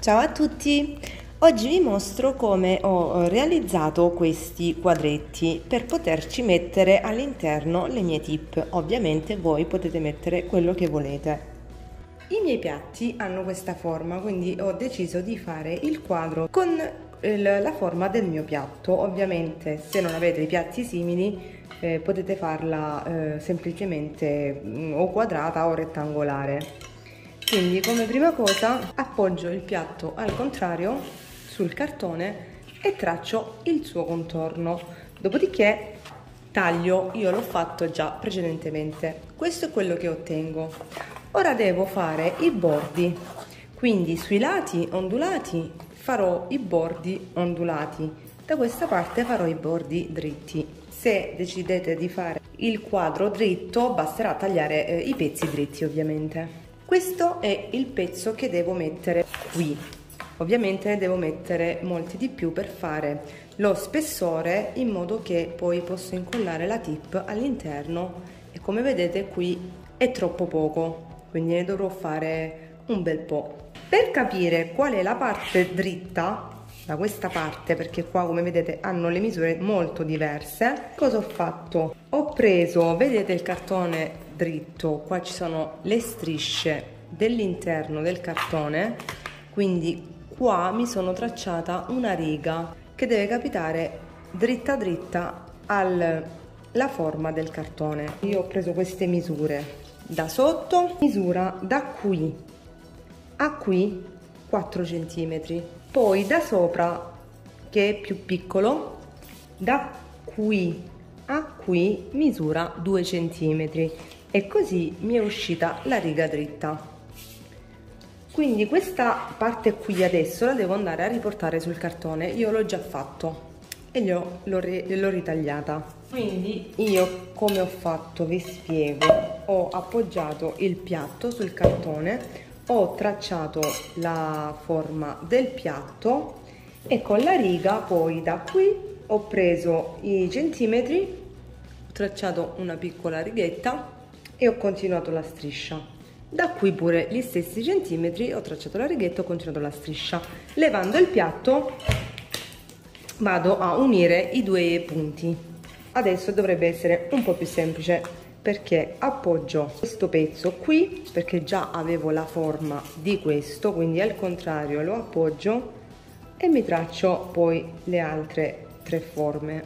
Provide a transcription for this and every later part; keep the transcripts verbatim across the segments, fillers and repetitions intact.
Ciao a tutti! Oggi vi mostro come ho realizzato questi quadretti per poterci mettere all'interno le mie tip. Ovviamente voi potete mettere quello che volete. I miei piatti hanno questa forma, quindi ho deciso di fare il quadro con la forma del mio piatto. Ovviamente se non avete i piatti simili eh, potete farla eh, semplicemente mh, o quadrata o rettangolare. Quindi come prima cosa appoggio il piatto al contrario sul cartone e traccio il suo contorno, dopodiché taglio. Io l'ho fatto già precedentemente. Questo è quello che ottengo. Ora devo fare i bordi, quindi sui lati ondulati farò i bordi ondulati, da questa parte farò i bordi dritti. Se decidete di fare il quadro dritto basterà tagliare eh, i pezzi dritti ovviamente. Questo è il pezzo che devo mettere qui. Ovviamente ne devo mettere molti di più per fare lo spessore in modo che poi posso incollare la tip all'interno e come vedete qui è troppo poco, quindi ne dovrò fare un bel po'. Per capire qual è la parte dritta da questa parte, perché qua come vedete hanno le misure molto diverse, cosa ho fatto? Ho preso, vedete il cartone dritto, qua ci sono le strisce dell'interno del cartone, quindi qua mi sono tracciata una riga che deve capitare dritta dritta alla forma del cartone. Io ho preso queste misure da sotto, misura da qui a qui quattro centimetri, poi da sopra che è più piccolo, da qui a qui misura due centimetri e così mi è uscita la riga dritta. Quindi questa parte qui adesso la devo andare a riportare sul cartone. Io l'ho già fatto e l'ho ritagliata. Quindi io come ho fatto vi spiego. Ho appoggiato il piatto sul cartone, ho tracciato la forma del piatto e con la riga poi da qui ho preso i centimetri, ho tracciato una piccola righetta e ho continuato la striscia. Da qui pure gli stessi centimetri, ho tracciato la righetta e ho continuato la striscia. Levando il piatto vado a unire i due punti. Adesso dovrebbe essere un po' più semplice perché appoggio questo pezzo qui, perché già avevo la forma di questo, quindi al contrario lo appoggio e mi traccio poi le altre tre forme.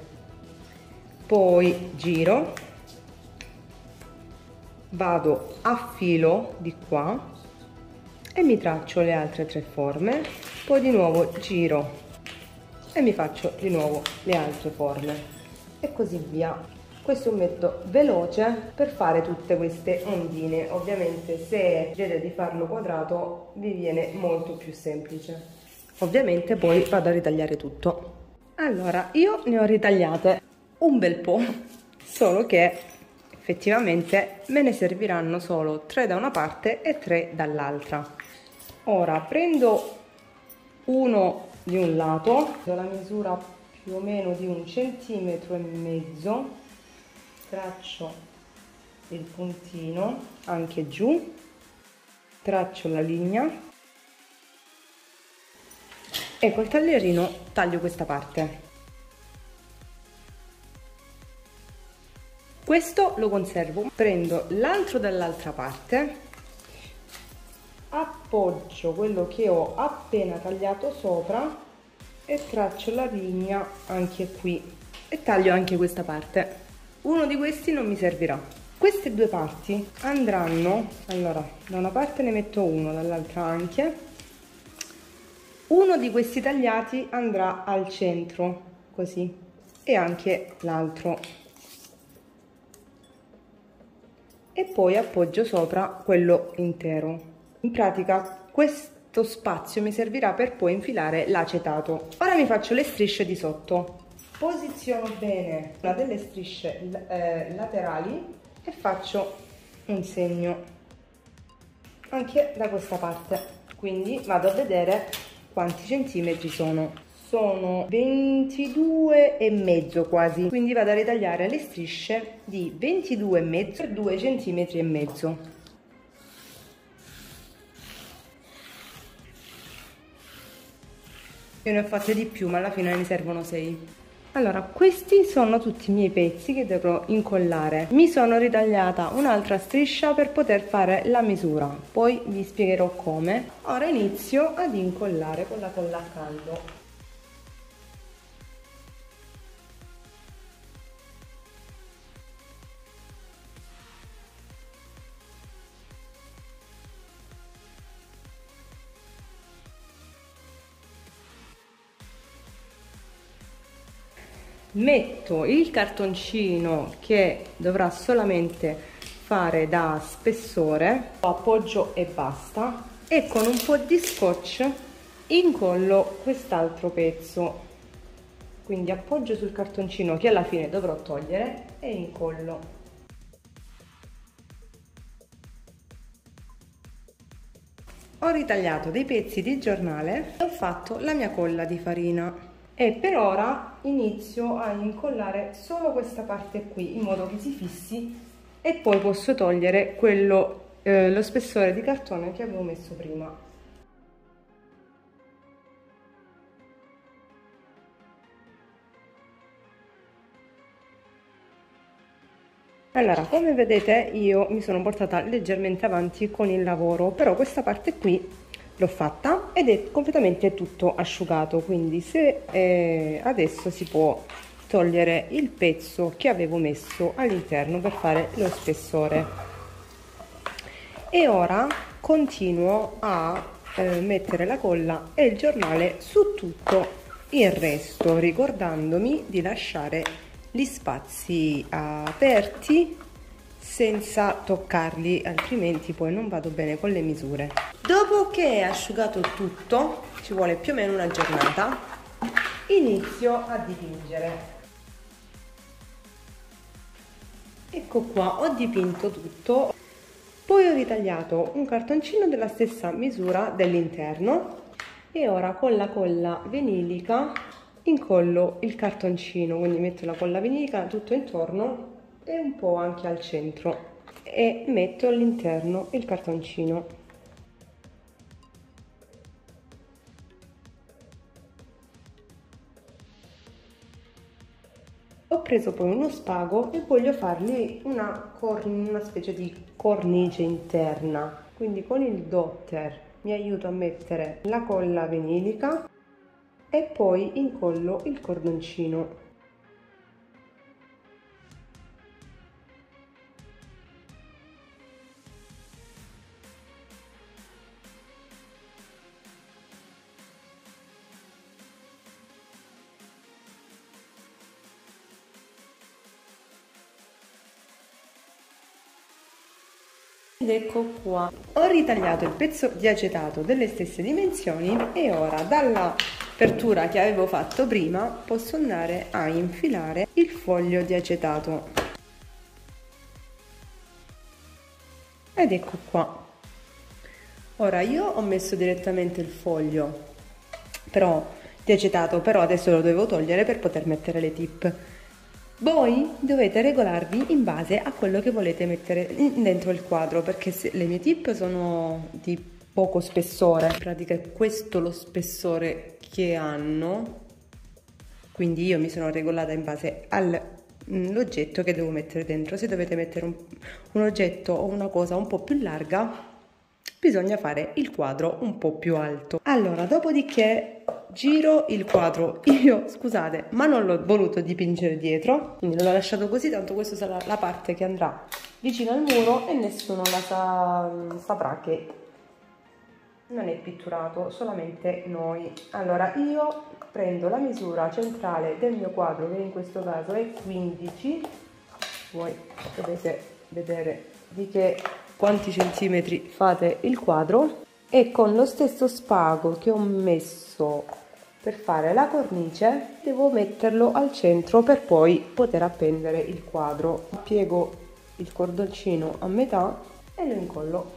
Poi giro, vado a filo di qua e mi traccio le altre tre forme, poi di nuovo giro e mi faccio di nuovo le altre forme e così via. Questo è un metodo veloce per fare tutte queste ondine. Ovviamente se decidete di farlo quadrato vi viene molto più semplice. Ovviamente poi vado a ritagliare tutto. Allora io ne ho ritagliate un bel po', solo che effettivamente me ne serviranno solo tre da una parte e tre dall'altra. Ora prendo uno di un lato, do la misura più o meno di un centimetro e mezzo, traccio il puntino anche giù, traccio la linea e col taglierino taglio questa parte. Questo lo conservo, prendo l'altro dall'altra parte, appoggio quello che ho appena tagliato sopra e traccio la linea anche qui e taglio anche questa parte. Uno di questi non mi servirà. Queste due parti andranno, allora da una parte ne metto uno, dall'altra anche. Uno di questi tagliati andrà al centro, così, e anche l'altro. E poi appoggio sopra quello intero. In pratica questo spazio mi servirà per poi infilare l'acetato. Ora mi faccio le strisce di sotto. Posiziono bene una delle strisce eh, laterali e faccio un segno anche da questa parte. Quindi vado a vedere quanti centimetri sono. Sono ventidue e mezzo quasi, quindi vado a ritagliare le strisce di ventidue e mezzo per due centimetri e mezzo. Io ne ho fatte di più, ma alla fine ne servono sei. Allora, questi sono tutti i miei pezzi che dovrò incollare. Mi sono ritagliata un'altra striscia per poter fare la misura, poi vi spiegherò come. Ora inizio ad incollare con la colla a caldo. Metto il cartoncino che dovrà solamente fare da spessore, lo appoggio e basta, e con un po' di scotch incollo quest'altro pezzo, quindi appoggio sul cartoncino che alla fine dovrò togliere e incollo. Ho ritagliato dei pezzi di giornale e ho fatto la mia colla di farina. E per ora inizio a incollare solo questa parte qui in modo che si fissi e poi posso togliere quello, eh, lo spessore di cartone che avevo messo prima. Allora, come vedete io mi sono portata leggermente avanti con il lavoro, però questa parte qui l'ho fatta ed è completamente tutto asciugato, quindi se eh, adesso si può togliere il pezzo che avevo messo all'interno per fare lo spessore. E ora continuo a eh, mettere la colla e il giornale su tutto il resto, ricordandomi di lasciare gli spazi aperti senza toccarli, altrimenti poi non vado bene con le misure. Dopo che è asciugato tutto, ci vuole più o meno una giornata, inizio a dipingere. Ecco qua, ho dipinto tutto, poi ho ritagliato un cartoncino della stessa misura dell'interno e ora con la colla vinilica incollo il cartoncino, quindi metto la colla vinilica tutto intorno e un po' anche al centro e metto all'interno il cartoncino. Ho preso poi uno spago e voglio fargli una, una specie di cornice interna, quindi con il dotter mi aiuto a mettere la colla vinilica e poi incollo il cordoncino. Ed ecco qua, ho ritagliato il pezzo di acetato delle stesse dimensioni e ora dall'apertura che avevo fatto prima posso andare a infilare il foglio di acetato. Ed ecco qua. Ora io ho messo direttamente il foglio però di acetato, però adesso lo devo togliere per poter mettere le tip. Voi dovete regolarvi in base a quello che volete mettere dentro il quadro, perché se le mie tip sono di poco spessore, in pratica è questo lo spessore che hanno, quindi io mi sono regolata in base all'oggetto che devo mettere dentro. Se dovete mettere un, un oggetto o una cosa un po' più larga, bisogna fare il quadro un po' più alto. Allora, dopodiché giro il quadro, io scusate ma non l'ho voluto dipingere dietro, quindi l'ho lasciato così, tanto questa sarà la parte che andrà vicino al muro e nessuno la sa, saprà che non è pitturato, solamente noi. Allora io prendo la misura centrale del mio quadro, che in questo caso è quindici, voi potete vedere di che quanti centimetri fate il quadro, e con lo stesso spago che ho messo per fare la cornice devo metterlo al centro per poi poter appendere il quadro. Piego il cordoncino a metà e lo incollo.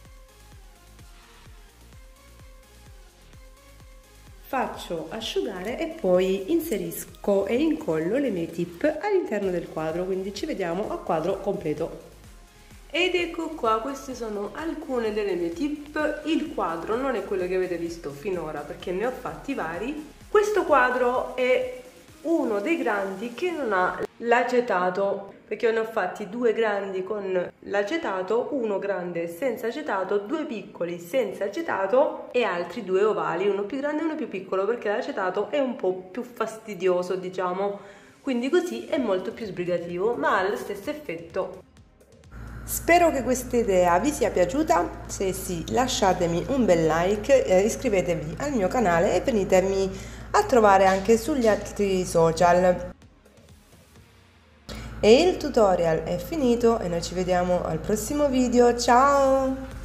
Faccio asciugare e poi inserisco e incollo le mie tip all'interno del quadro, quindi ci vediamo a quadro completo. Ed ecco qua, queste sono alcune delle mie tip. Il quadro non è quello che avete visto finora perché ne ho fatti vari. Questo quadro è uno dei grandi che non ha l'acetato, perché ne ho fatti due grandi con l'acetato, uno grande senza acetato, due piccoli senza acetato e altri due ovali, uno più grande e uno più piccolo, perché l'acetato è un po' più fastidioso, diciamo, quindi così è molto più sbrigativo, ma ha lo stesso effetto. Spero che questa idea vi sia piaciuta. Se sì, lasciatemi un bel like, eh, iscrivetevi al mio canale e venitemi a trovare anche sugli altri social. E il tutorial è finito e noi ci vediamo al prossimo video. Ciao!